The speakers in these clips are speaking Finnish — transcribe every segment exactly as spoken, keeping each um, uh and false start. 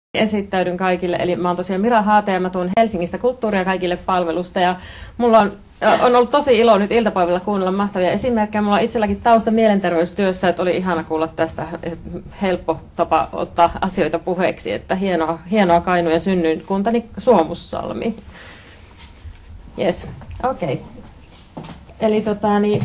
Esittäydyn kaikille, eli mä oon tosiaan Mira Haate ja mä tuun Helsingistä Kulttuuria kaikille -palvelusta ja mulla on, on ollut tosi ilo nyt iltapäivällä kuunnella mahtavia esimerkkejä. Mulla on itselläkin tausta mielenterveystyössä, että oli ihana kuulla tästä, helppo tapa ottaa asioita puheeksi, että hienoa, hienoa Kainuu ja synnyinkuntani Suomussalmi. Yes, okei. Okay. Eli tota niin,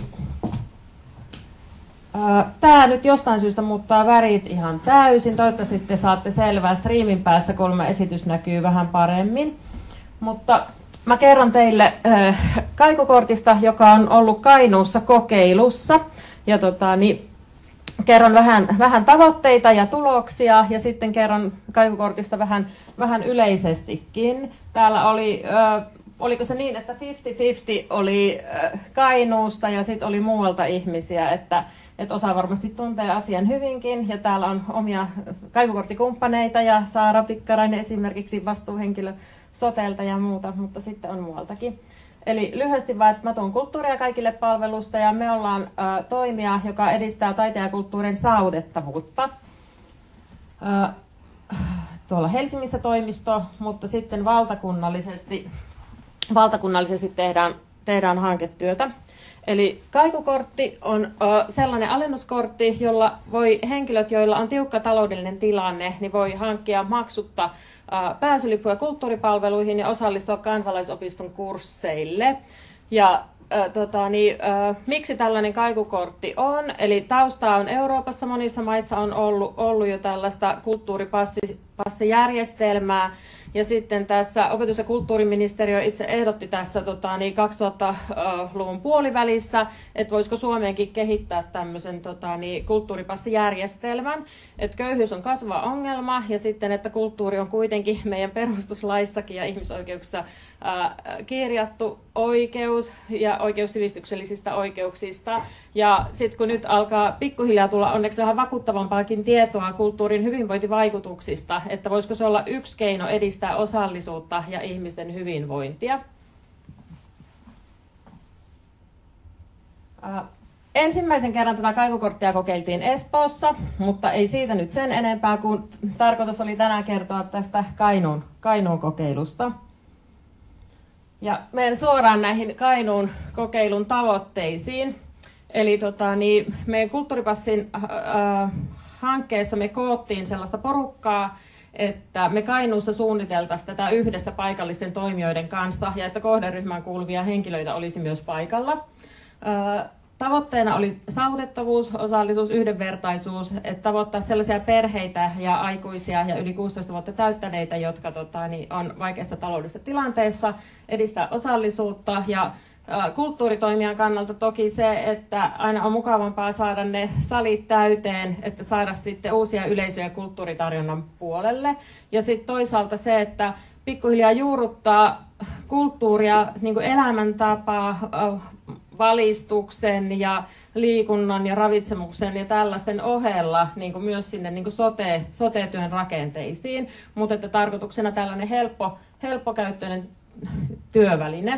tämä nyt jostain syystä muuttaa värit ihan täysin. Toivottavasti te saatte selvää striimin päässä, kun esitys näkyy vähän paremmin. Mutta mä kerron teille Kaikukortista, joka on ollut Kainuussa kokeilussa. Ja tota, niin, kerron vähän, vähän tavoitteita ja tuloksia ja sitten kerron Kaikukortista vähän, vähän yleisestikin. Täällä oli... Oliko se niin, että viisikymmentä viisikymmentä oli Kainuusta ja sitten oli muualta ihmisiä, että, että osa varmasti tuntee asian hyvinkin. Ja täällä on omia Kaikukorttikumppaneita ja Saara Pikkarainen esimerkiksi vastuuhenkilö Sotelta ja muuta, mutta sitten on muualtakin. Eli lyhyesti vaan, että mä tuon Kulttuuria kaikille -palvelusta ja me ollaan ä, toimija, joka edistää taiteen ja kulttuurin saavutettavuutta. Ä, tuolla Helsingissä toimisto, mutta sitten valtakunnallisesti... Valtakunnallisesti tehdään, tehdään hanketyötä. Eli Kaikukortti on ö, sellainen alennuskortti, jolla voi henkilöt, joilla on tiukka taloudellinen tilanne, niin voi hankkia maksutta ö, pääsylippuja kulttuuripalveluihin ja osallistua kansalaisopiston kursseille. Ja ö, tota, niin, ö, miksi tällainen Kaikukortti on? Eli tausta on Euroopassa, monissa maissa on ollut, ollut jo tällaista kulttuuripassijärjestelmää. Ja sitten tässä opetus- ja kulttuuriministeriö itse ehdotti tässä tota, niin kaksituhattaluvun puolivälissä, että voisiko Suomeenkin kehittää tämmöisen tota, niin, kulttuuripassijärjestelmän. Että köyhyys on kasvava ongelma ja sitten, että kulttuuri on kuitenkin meidän perustuslaissakin ja ihmisoikeuksissa ää, kirjattu oikeus ja oikeus sivistyksellisistä oikeuksista. Ja sitten kun nyt alkaa pikkuhiljaa tulla onneksi vähän vakuuttavampaakin tietoa kulttuurin hyvinvointivaikutuksista, että voisiko se olla yksi keino edistää osallisuutta ja ihmisten hyvinvointia. Äh, ensimmäisen kerran tätä Kaikukorttia kokeiltiin Espoossa, mutta ei siitä nyt sen enempää, kun tarkoitus oli tänään kertoa tästä Kainuun, Kainuun kokeilusta. Ja menen suoraan näihin Kainuun kokeilun tavoitteisiin. Eli tota, niin, meidän kulttuuripassin äh, hankkeessa me koottiin sellaista porukkaa, että me Kainuussa suunniteltaisiin tätä yhdessä paikallisten toimijoiden kanssa ja että kohderyhmään kuuluvia henkilöitä olisi myös paikalla. Tavoitteena oli saavutettavuus, osallisuus, yhdenvertaisuus, että tavoittaa sellaisia perheitä ja aikuisia ja yli kuusitoista vuotta täyttäneitä, jotka tota, niin on vaikeassa taloudellisessa tilanteessa, edistää osallisuutta ja kulttuuritoimijan kannalta toki se, että aina on mukavampaa saada ne salit täyteen, että saada sitten uusia yleisöjä kulttuuritarjonnan puolelle. Ja sitten toisaalta se, että pikkuhiljaa juurruttaa kulttuuria, niin kuin elämäntapaa, valistuksen ja liikunnan ja ravitsemuksen ja tällaisten ohella niin kuin myös sinne niin kuin sote, sote-työn rakenteisiin. Mutta että tarkoituksena tällainen helppo, helppokäyttöinen työväline.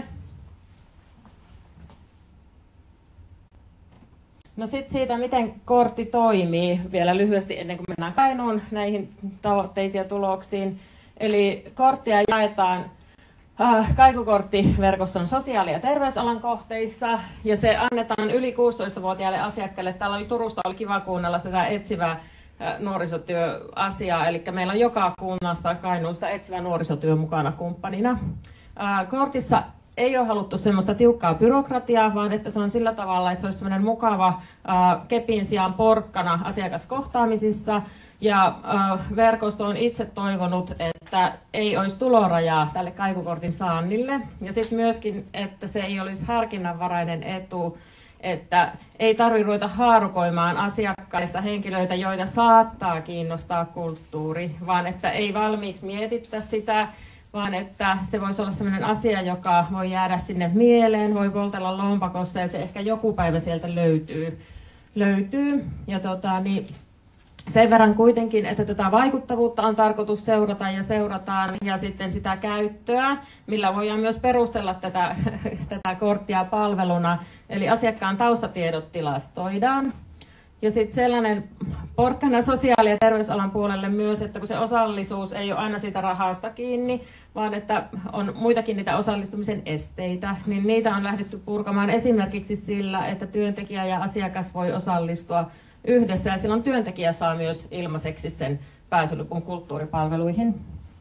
No sitten siitä, miten kortti toimii, vielä lyhyesti ennen kuin mennään Kainuun näihin tavoitteisiin ja tuloksiin. Eli korttia jaetaan äh, Kaikukorttiverkoston sosiaali- ja terveysalan kohteissa, ja se annetaan yli kuusitoistavuotiaille asiakkaille. Täällä oli Turusta, oli kiva kuunnella tätä etsivää äh, nuorisotyöasiaa, eli meillä on joka kunnasta Kainuusta etsivä nuorisotyö mukana kumppanina. Äh, kortissa ei ole haluttu semmoista tiukkaa byrokratiaa, vaan että se on sillä tavalla, että se olisi semmoinen mukava äh, kepin sijaan porkkana asiakaskohtaamisissa. Ja äh, verkosto on itse toivonut, että ei olisi tulorajaa tälle Kaikukortin saannille. Ja sitten myöskin, että se ei olisi harkinnanvarainen etu, että ei tarvitse ruveta haarukoimaan asiakkaista henkilöitä, joita saattaa kiinnostaa kulttuuri, vaan että ei valmiiksi mietittäisi sitä, vaan että se voisi olla sellainen asia, joka voi jäädä sinne mieleen, voi poltella lompakossa ja se ehkä joku päivä sieltä löytyy. löytyy. Ja tota, niin sen verran kuitenkin, että tätä vaikuttavuutta on tarkoitus seurata ja seurataan ja sitten sitä käyttöä, millä voidaan myös perustella tätä, tätä korttia palveluna. Eli asiakkaan taustatiedot tilastoidaan. Ja sitten sellainen porkkana sosiaali- ja terveysalan puolelle myös, että kun se osallisuus ei ole aina siitä rahasta kiinni, vaan että on muitakin niitä osallistumisen esteitä, niin niitä on lähdetty purkamaan esimerkiksi sillä, että työntekijä ja asiakas voi osallistua yhdessä ja silloin työntekijä saa myös ilmaiseksi sen pääsylipun kulttuuripalveluihin.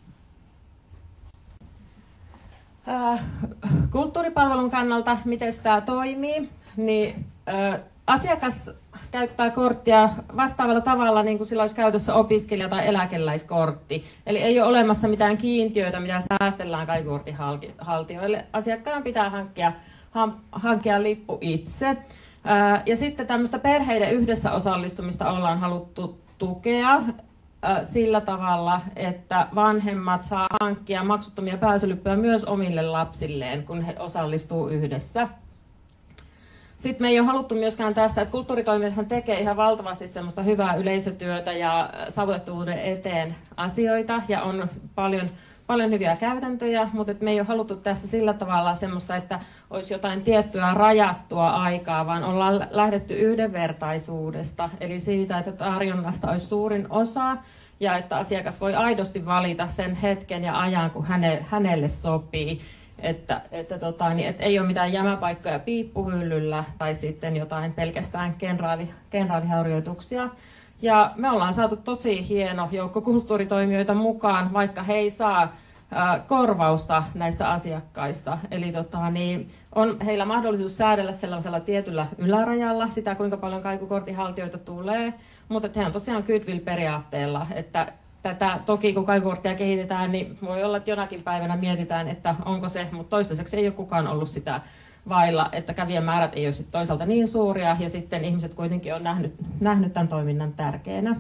Äh, kulttuuripalvelun kannalta, miten tämä toimii, niin äh, asiakas käyttää korttia vastaavalla tavalla, niin kuin sillä olisi käytössä opiskelija- tai eläkeläiskortti. Eli ei ole olemassa mitään kiintiöitä, mitä säästellään kaikukortin haltijoille. Asiakkaan pitää hankkia, hankkia lippu itse. Ja sitten tämmöistä perheiden yhdessä osallistumista ollaan haluttu tukea sillä tavalla, että vanhemmat saa hankkia maksuttomia pääsylippuja myös omille lapsilleen, kun he osallistuu yhdessä. Sitten me ei ole haluttu myöskään tästä, että kulttuuritoimijathan tekee ihan valtavasti semmoista hyvää yleisötyötä ja saavutettavuuden eteen asioita ja on paljon, paljon hyviä käytäntöjä, mutta me ei ole haluttu tästä sillä tavalla semmoista, että olisi jotain tiettyä rajattua aikaa, vaan ollaan lähdetty yhdenvertaisuudesta, eli siitä, että tarjonnasta olisi suurin osa ja että asiakas voi aidosti valita sen hetken ja ajan, kun hänelle sopii. Että, että, tota, niin, että ei ole mitään jämäpaikkoja piippuhyllyllä tai sitten jotain pelkästään kenraali, kenraaliharjoituksia. Ja me ollaan saatu tosi hieno joukko kulttuuritoimijoita mukaan, vaikka he ei saa ää, korvausta näistä asiakkaista. Eli tota, niin, on heillä mahdollisuus säädellä sellaisella tietyllä ylärajalla sitä, kuinka paljon kaikukortinhaltijoita tulee, mutta he on tosiaan goodwill-periaatteella, että tätä, toki kun kaikukorttia kehitetään, niin voi olla, että jonakin päivänä mietitään, että onko se, mutta toistaiseksi ei ole kukaan ollut sitä vailla, että kävijämäärät ei ole sit toisaalta niin suuria, ja sitten ihmiset kuitenkin on nähnyt, nähnyt tämän toiminnan tärkeänä.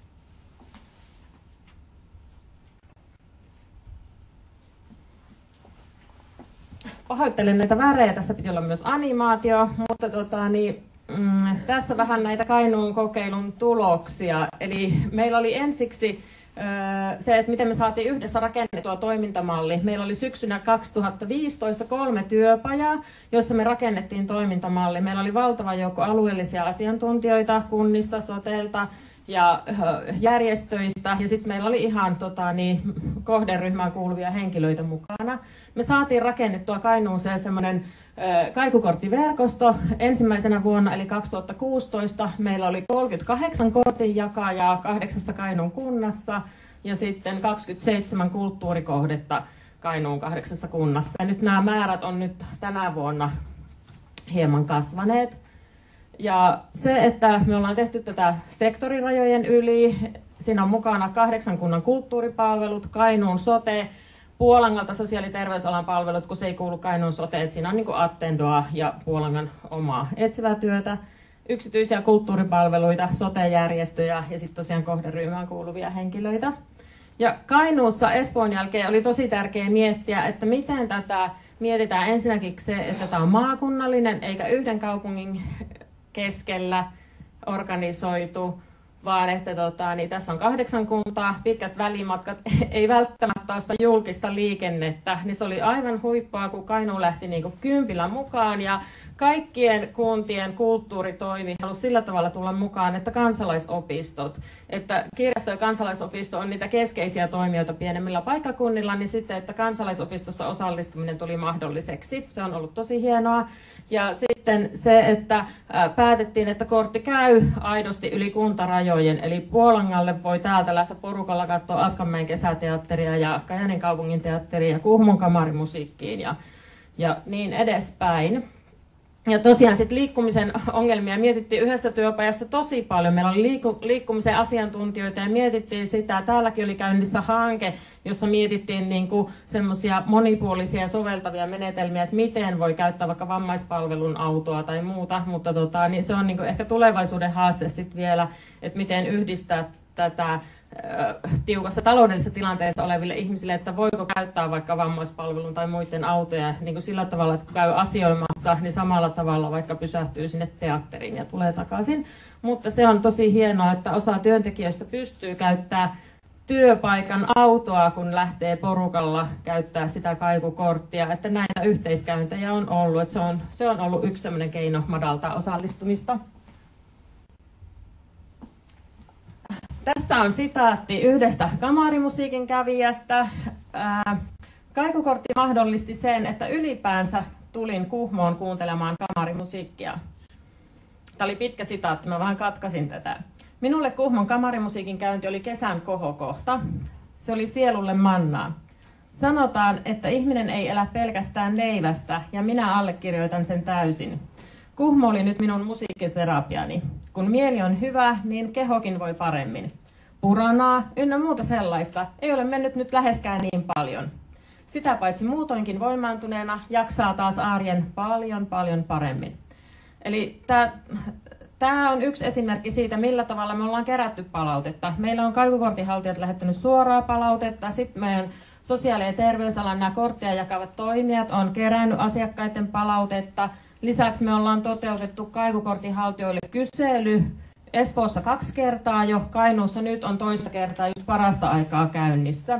Pahoittelen näitä värejä, tässä piti olla myös animaatio, mutta tota, niin, mm, tässä vähän näitä Kainuun kokeilun tuloksia. Eli meillä oli ensiksi se, että miten me saatiin yhdessä rakennettua toimintamalli. Meillä oli syksynä kaksituhattaviisitoista kolme työpajaa, joissa me rakennettiin toimintamalli. Meillä oli valtava joukko alueellisia asiantuntijoita kunnista, sotelta ja järjestöistä. Ja sitten meillä oli ihan tota, niin, kohderyhmään kuuluvia henkilöitä mukana. Me saatiin rakennettua Kainuuseen semmoinen kaikukorttiverkosto. Ensimmäisenä vuonna, eli kaksituhattakuusitoista, meillä oli kolmekymmentäkahdeksan kortinjakajaa kahdeksassa Kainuun kunnassa ja sitten kaksikymmentäseitsemän kulttuurikohdetta Kainuun kahdeksassa kunnassa. Ja nyt nämä määrät on nyt tänä vuonna hieman kasvaneet. Ja se, että me ollaan tehty tätä sektorirajojen yli, siinä on mukana kahdeksan kunnan kulttuuripalvelut, Kainuun sote, Puolangalta sosiaali- ja terveysalan palvelut, kun se ei kuulu Kainuun soteen, siinä on niin kuin Attendoa ja Puolangan omaa etsivää työtä, yksityisiä kulttuuripalveluita, sote-järjestöjä ja sitten tosiaan kohderyhmään kuuluvia henkilöitä. Ja Kainuussa Espoon jälkeen oli tosi tärkeää miettiä, että miten tätä mietitään ensinnäkin se, että tämä on maakunnallinen eikä yhden kaupungin keskellä organisoitu, vaan että tota, niin tässä on kahdeksan kuntaa, pitkät välimatkat, ei välttämättä ole sitä julkista liikennettä, niin se oli aivan huippua, kun Kainuu lähti niin kuin kympillä mukaan ja kaikkien kuntien kulttuuritoimi halusi sillä tavalla tulla mukaan, että kansalaisopistot, että kirjasto ja kansalaisopisto on niitä keskeisiä toimijoita pienemmillä paikkakunnilla, niin sitten, että kansalaisopistossa osallistuminen tuli mahdolliseksi. Se on ollut tosi hienoa. Ja sitten se, että päätettiin, että kortti käy aidosti yli kuntarajojen, eli Puolangalle voi täältä lähteä porukalla katsoa Askanmäen kesäteatteria ja Kajaanin kaupungin teatteria ja Kuhmon kamarimusiikkiin ja, ja niin edespäin. Ja tosiaan sit liikkumisen ongelmia mietittiin yhdessä työpajassa tosi paljon. Meillä oli liiku, liikkumisen asiantuntijoita ja mietittiin sitä. Täälläkin oli käynnissä hanke, jossa mietittiin niinku semmoisia monipuolisia ja soveltavia menetelmiä, että miten voi käyttää vaikka vammaispalvelun autoa tai muuta. Mutta tota, niin se on niinku ehkä tulevaisuuden haaste sit vielä, että miten yhdistää tätä tiukassa taloudellisessa tilanteessa oleville ihmisille, että voiko käyttää vaikka vammaispalvelun tai muiden autoja niin kuin sillä tavalla, että käy asioimassa, niin samalla tavalla vaikka pysähtyy sinne teatteriin ja tulee takaisin. Mutta se on tosi hienoa, että osa työntekijöistä pystyy käyttämään työpaikan autoa, kun lähtee porukalla käyttää sitä kaikukorttia, että näitä yhteiskäyntejä on ollut. Että se, on, se on ollut yksi sellainen keino madaltaa osallistumista. Tässä on sitaatti yhdestä kamarimusiikin kävijästä. Ää, Kaikukortti mahdollisti sen, että ylipäänsä tulin Kuhmoon kuuntelemaan kamarimusiikkia. Tämä oli pitkä sitaatti, mä vähän katkasin tätä. Minulle Kuhmon kamarimusiikin käynti oli kesän kohokohta. Se oli sielulle mannaa. Sanotaan, että ihminen ei elä pelkästään leivästä, ja minä allekirjoitan sen täysin. Kuhmo oli nyt minun musiikkiterapiani. Kun mieli on hyvä, niin kehokin voi paremmin. Puranaa ynnä muuta sellaista ei ole mennyt nyt läheskään niin paljon. Sitä paitsi muutoinkin voimaantuneena jaksaa taas arjen paljon paljon paremmin. Eli tämä on yksi esimerkki siitä, millä tavalla me ollaan kerätty palautetta. Meillä on kaikukortinhaltijat lähettänyt suoraa palautetta. Sitten meidän sosiaali- ja terveysalan nämä kortteja jakavat toimijat on kerännyt asiakkaiden palautetta. Lisäksi me ollaan toteutettu kaikukortinhaltijoille kysely Espoossa kaksi kertaa jo. Kainuussa nyt on toista kertaa just parasta aikaa käynnissä.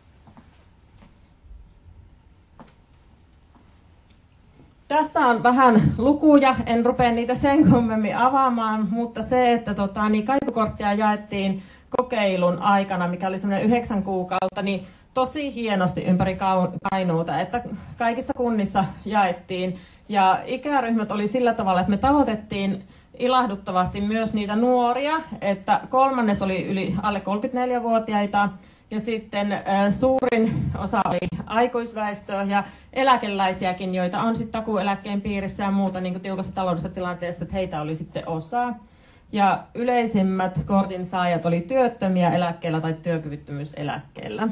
Tässä on vähän lukuja, en rupea niitä sen kummemmin avaamaan, mutta se, että tota, niin kaikukorttia jaettiin kokeilun aikana, mikä oli semmoinen yhdeksän kuukautta, niin tosi hienosti ympäri Kainuuta, että kaikissa kunnissa jaettiin. Ja ikäryhmät oli sillä tavalla, että me tavoitettiin ilahduttavasti myös niitä nuoria, että kolmannes oli yli alle kolmekymmentäneljävuotiaita, ja sitten äh, suurin osa oli aikuisväestöä ja eläkeläisiäkin, joita on sitten takuueläkkeen piirissä ja muuta niin kuin tiukassa taloudellisessa tilanteessa, että heitä oli sitten osa. Ja yleisimmät kortin saajat oli työttömiä eläkkeellä tai työkyvyttömyyseläkkeellä.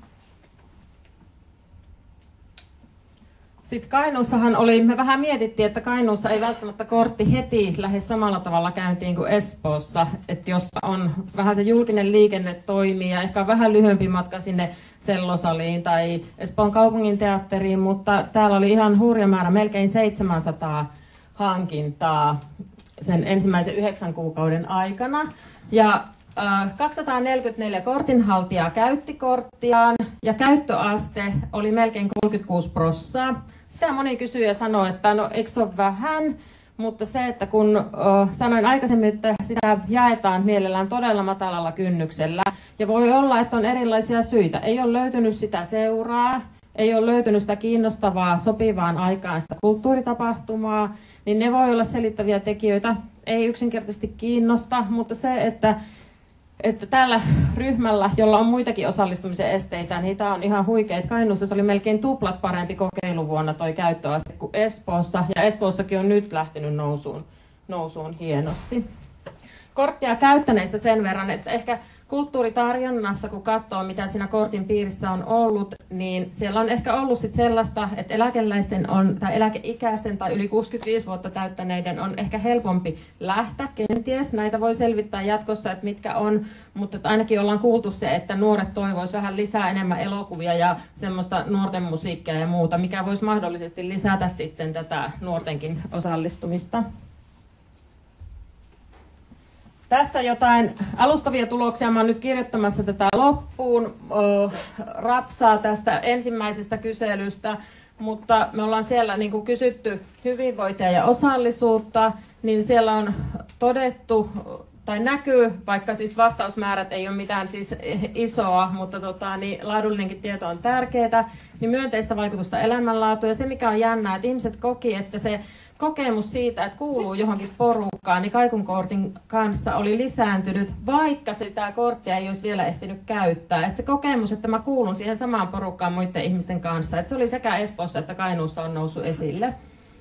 Sitten Kainuussahan oli, me vähän mietittiin, että Kainuussa ei välttämättä kortti heti lähes samalla tavalla käyntiin kuin Espoossa, että jos on vähän se julkinen liikenne toimii ja ehkä on vähän lyhyempi matka sinne Sellosaliin tai Espoon kaupungin teatteriin, mutta täällä oli ihan hurja määrä, melkein seitsemänsataa hankintaa sen ensimmäisen yhdeksän kuukauden aikana. Ja äh, kaksisataaneljäkymmentäneljä kortinhaltijaa käytti korttiaan ja käyttöaste oli melkein kolmekymmentäkuusi prosenttia. Sitä moni kysyy ja sanoo, että no eikö se ole vähän, mutta se, että kun äh, sanoin aikaisemmin, että sitä jaetaan mielellään todella matalalla kynnyksellä ja voi olla, että on erilaisia syitä. Ei ole löytynyt sitä seuraa, ei ole löytynyt sitä kiinnostavaa sopivaan aikaan sitä kulttuuritapahtumaa, niin ne voi olla selittäviä tekijöitä. Ei yksinkertaisesti kiinnosta, mutta se, että että tällä ryhmällä, jolla on muitakin osallistumisen esteitä, niin tämä on ihan huikea. Kainuussa se oli melkein tuplat parempi kokeiluvuonna toi käyttöaste kuin Espoossa, ja Espoossakin on nyt lähtenyt nousuun, nousuun hienosti. Korttia käyttäneistä sen verran, että ehkä kulttuuritarjonnassa, kun katsoo, mitä siinä kortin piirissä on ollut, niin siellä on ehkä ollut sit sellaista, että eläkeläisten on, tai eläkeikäisten tai yli kuusikymmentäviisi vuotta täyttäneiden on ehkä helpompi lähteä. Kenties näitä voi selvittää jatkossa, että mitkä on, mutta että ainakin ollaan kuultu se, että nuoret toivoisivat vähän lisää enemmän elokuvia ja semmoista nuorten musiikkia ja muuta, mikä voisi mahdollisesti lisätä sitten tätä nuortenkin osallistumista. Tässä jotain alustavia tuloksia. Mä oon nyt kirjoittamassa tätä loppuun oh, rapsaa tästä ensimmäisestä kyselystä, mutta me ollaan siellä niin kuin kysytty hyvinvointia ja osallisuutta, niin siellä on todettu tai näkyy, vaikka siis vastausmäärät ei ole mitään siis isoa, mutta tota, niin laadullinenkin tieto on tärkeää, niin myönteistä vaikutusta elämänlaatuun. Ja se mikä on jännää, että ihmiset koki, että se kokemus siitä, että kuuluu johonkin porukkaan, niin Kaikunkortin kanssa oli lisääntynyt, vaikka sitä korttia ei olisi vielä ehtinyt käyttää. Että se kokemus, että mä kuulun siihen samaan porukkaan muiden ihmisten kanssa, että se oli sekä Espoossa että Kainuussa on noussut esille.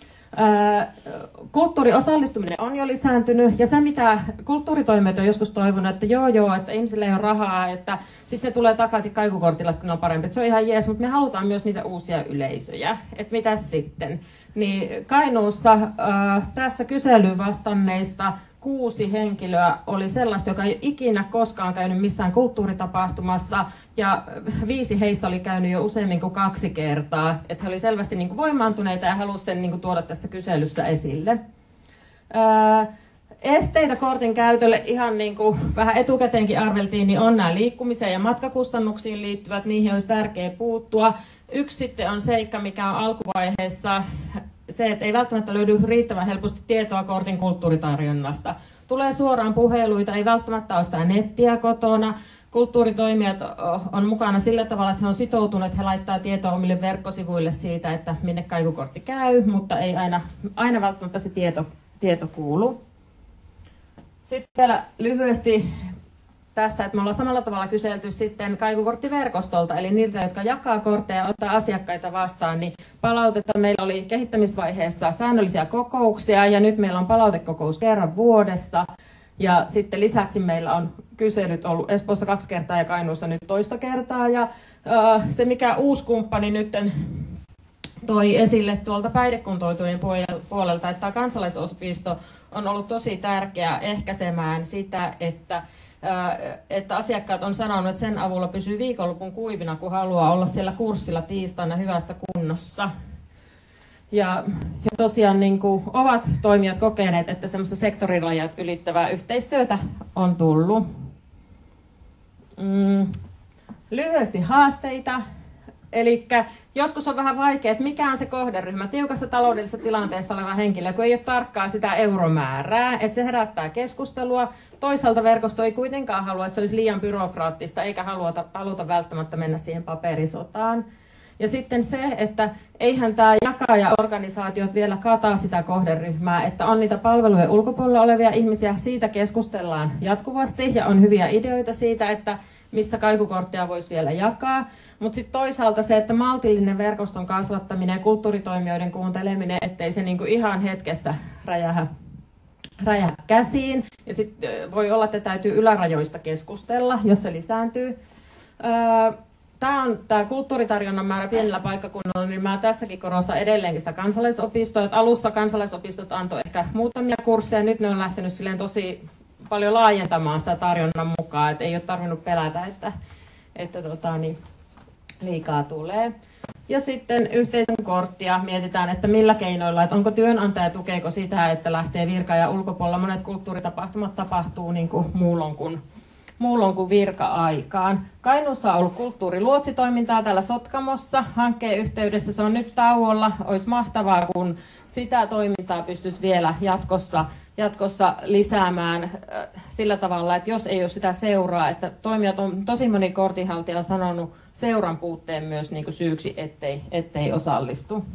Kulttuuriosallistuminen on jo lisääntynyt, ja se mitä kulttuuritoimijat on joskus toivonut, että joo joo, että ihmisillä ei ole rahaa, että sitten ne tulee takaisin Kaikukortilla, kun ne on parempi. Että se on ihan jees, mutta me halutaan myös niitä uusia yleisöjä. Että mitäs sitten? Niin Kainuussa äh, tässä kyselyyn vastanneista kuusi henkilöä oli sellaista, joka ei ikinä koskaan käynyt missään kulttuuritapahtumassa, ja viisi heistä oli käynyt jo useammin kuin kaksi kertaa. Että he oli selvästi niin kuin voimaantuneita ja halusivat sen niin kuin tuoda tässä kyselyssä esille. Äh, Esteitä kortin käytölle ihan niin kuin vähän etukäteenkin arveltiin, niin on nämä liikkumiseen ja matkakustannuksiin liittyvät, niihin olisi tärkeää puuttua. Yksi sitten on seikka, mikä on alkuvaiheessa se, että ei välttämättä löydy riittävän helposti tietoa kortin kulttuuritarjonnasta. tulee suoraan puheluita, ei välttämättä ole sitä nettiä kotona. Kulttuuritoimijat on mukana sillä tavalla, että he on sitoutuneet, he laittaa tietoa omille verkkosivuille siitä, että minne kaikukortti käy, mutta ei aina, aina välttämättä se tieto, tieto kuulu. Sitten vielä lyhyesti tästä, että me ollaan samalla tavalla kyselty sitten kaikukorttiverkostolta, eli niiltä, jotka jakaa kortteja ja ottaa asiakkaita vastaan, niin palautetta meillä oli kehittämisvaiheessa säännöllisiä kokouksia, ja nyt meillä on palautekokous kerran vuodessa. Ja sitten lisäksi meillä on kyselyt ollut Espoossa kaksi kertaa ja Kainuussa nyt toista kertaa. Ja äh, se, mikä uusi kumppani nyt toi esille tuolta päihdekuntoutujen puolelta, että tämä kansalaisopisto on ollut tosi tärkeä ehkäisemään sitä, että, äh, että asiakkaat on sanonut, että sen avulla pysyy viikonlopun kuivina, kun haluaa olla siellä kurssilla tiistaina hyvässä kunnossa. Ja, ja tosiaan niin kuin ovat toimijat kokeneet, että semmoista sektorirajat ylittävää yhteistyötä on tullut. Mm, lyhyesti haasteita. Eli joskus on vähän vaikea, että mikä on se kohderyhmä. Tiukassa taloudellisessa tilanteessa oleva henkilö, kun ei ole tarkkaa sitä euromäärää, että se herättää keskustelua. Toisaalta verkosto ei kuitenkaan halua, että se olisi liian byrokraattista, eikä haluta, haluta välttämättä mennä siihen paperisotaan. Ja sitten se, että eihän tämä jakajaorganisaatiot vielä kataa sitä kohderyhmää, että on niitä palvelujen ulkopuolella olevia ihmisiä, siitä keskustellaan jatkuvasti ja on hyviä ideoita siitä, että missä kaikukortteja voisi vielä jakaa. Mutta sitten toisaalta se, että maltillinen verkoston kasvattaminen ja kulttuuritoimijoiden kuunteleminen, ettei se niinku ihan hetkessä räjähä, räjähä käsiin. Ja sitten voi olla, että täytyy ylärajoista keskustella, jos se lisääntyy. Öö, Tämä on tämä kulttuuritarjonnan määrä pienellä paikkakunnalla, niin mä tässäkin korostan edelleenkin sitä kansalaisopistoa. Että alussa kansalaisopistot antoi ehkä muutamia kursseja, nyt ne on lähtenyt silleen tosi paljon laajentamaan sitä tarjonnan mukaan, että ei ole tarvinnut pelätä, että, että tota, niin, liikaa tulee. Ja sitten yhteisön korttia mietitään, että millä keinoilla, että onko työnantaja, tukeeko sitä, että lähtee virka- ja ulkopuolella. Monet kulttuuritapahtumat tapahtuu niin kuin muulloin kuin muulloin kuin virka-aikaan. Kainuussa on ollut kulttuuriluotsitoimintaa täällä Sotkamossa hankkeen yhteydessä. Se on nyt tauolla. Olisi mahtavaa, kun sitä toimintaa pystyisi vielä jatkossa, jatkossa lisäämään sillä tavalla, että jos ei ole sitä seuraa, että toimijat on, tosi moni kortinhaltija on sanonut seuran puutteen myös niin kuin syyksi, ettei, ettei osallistu.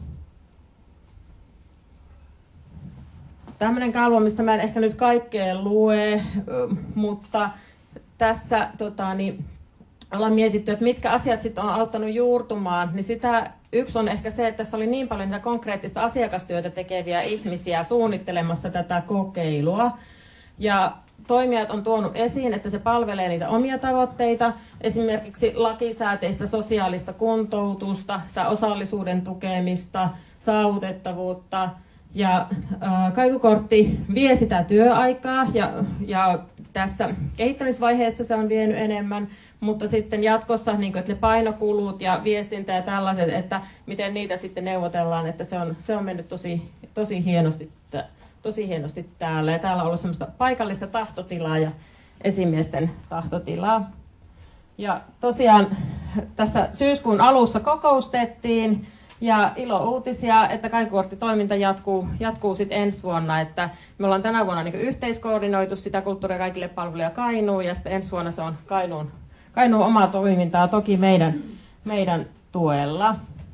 Tämmöinen kalvo, mistä mä en ehkä nyt kaikkea lue, mutta tässä tota, niin, ollaan mietitty, että mitkä asiat sitten on auttanut juurtumaan, niin sitä yksi on ehkä se, että tässä oli niin paljon niitä konkreettista asiakastyötä tekeviä ihmisiä suunnittelemassa tätä kokeilua. Ja toimijat on tuonut esiin, että se palvelee niitä omia tavoitteita, esimerkiksi lakisääteistä sosiaalista kuntoutusta, sitä osallisuuden tukemista, saavutettavuutta. Ja äh, kaikukortti vie sitä työaikaa ja, ja tässä kehittämisvaiheessa se on vienyt enemmän, mutta sitten jatkossa niin kuin, että ne painokulut ja viestintä ja tällaiset, että miten niitä sitten neuvotellaan, että se on, se on mennyt tosi, tosi, hienosti, tosi hienosti täällä. Ja täällä on ollut semmoista paikallista tahtotilaa ja esimiesten tahtotilaa. Ja tosiaan tässä syyskuun alussa kokoustettiin. Ja ilo uutisia, että kaikukorttitoiminta jatkuu, jatkuu sitten ensi vuonna. Että me ollaan tänä vuonna niin yhteiskoordinoitu sitä kulttuuria kaikille palveluja Kainuun, ja sitten ensi vuonna se on Kainuun, Kainuun omaa toimintaa toki meidän, meidän tuella.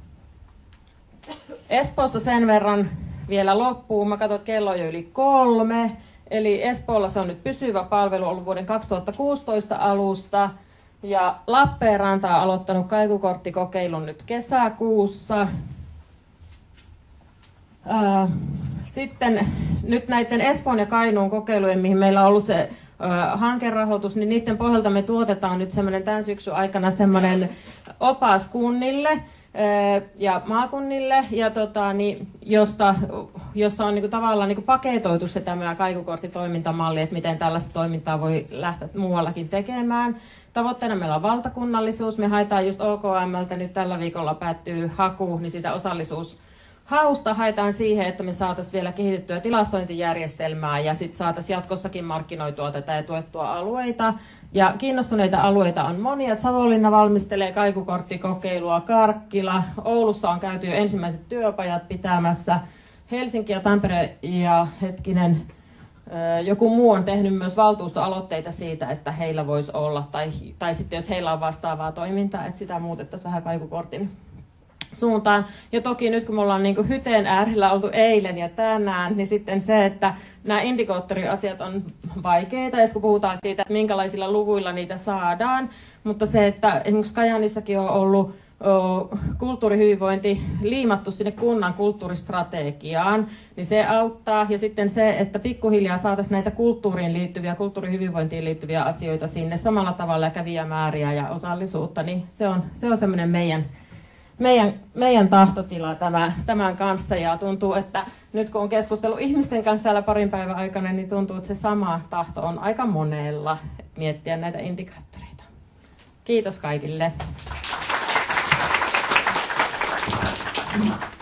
Espoosta sen verran vielä loppuun. Mä katson, että kello on jo yli kolme. Eli Espoolla se on nyt pysyvä palvelu ollut vuoden kaksituhattakuusitoista alusta. Ja Lappeenranta on aloittanut kaikukorttikokeilun nyt kesäkuussa. Sitten nyt näiden Espoon ja Kainuun kokeilujen, mihin meillä on ollut se hankerahoitus, niin niiden pohjalta me tuotetaan nyt semmoinen tämän syksyn aikana semmoinen opas kunnille ja maakunnille, ja tota, niin, josta, jossa on niin kuin, tavallaan niin kuin paketoitu se tämä kaikukorttitoimintamalli, että miten tällaista toimintaa voi lähteä muuallakin tekemään. Tavoitteena meillä on valtakunnallisuus. Me haetaan just O K M:ltä, nyt tällä viikolla päättyy haku, niin sitä osallisuushausta haetaan siihen, että me saataisiin vielä kehitettyä tilastointijärjestelmää ja sitten saataisiin jatkossakin markkinoitua tätä ja tuettua alueita. Ja kiinnostuneita alueita on monia. Savonlinna valmistelee kaikukorttikokeilua, Karkkila. Oulussa on käyty jo ensimmäiset työpajat pitämässä. Helsinki ja Tampere ja hetkinen joku muu on tehnyt myös valtuustoaloitteita siitä, että heillä voisi olla, tai, tai sitten jos heillä on vastaavaa toimintaa, että sitä muutettaisiin vähän Kaikukortin suuntaan. Ja toki nyt kun me ollaan niin kuin hyteen äärellä oltu eilen ja tänään, niin sitten se, että nämä indikaattoriasiat on vaikeita, ja kun puhutaan siitä, että minkälaisilla luvuilla niitä saadaan, mutta se, että esimerkiksi Kajaanissakin on ollut kulttuurihyvinvointi liimattu sinne kunnan kulttuuristrategiaan, niin se auttaa. Ja sitten se, että pikkuhiljaa saataisiin näitä kulttuuriin liittyviä, kulttuurihyvinvointiin liittyviä asioita sinne samalla tavalla, kävijämääriä ja osallisuutta, niin se on, se on semmoinen meidän, meidän, meidän tahtotila tämä, tämän kanssa. Ja tuntuu, että nyt kun on keskustellut ihmisten kanssa täällä parin päivän aikana, niin tuntuu, että se sama tahto on aika monella miettiä näitä indikaattoreita. Kiitos kaikille. Mm-hmm.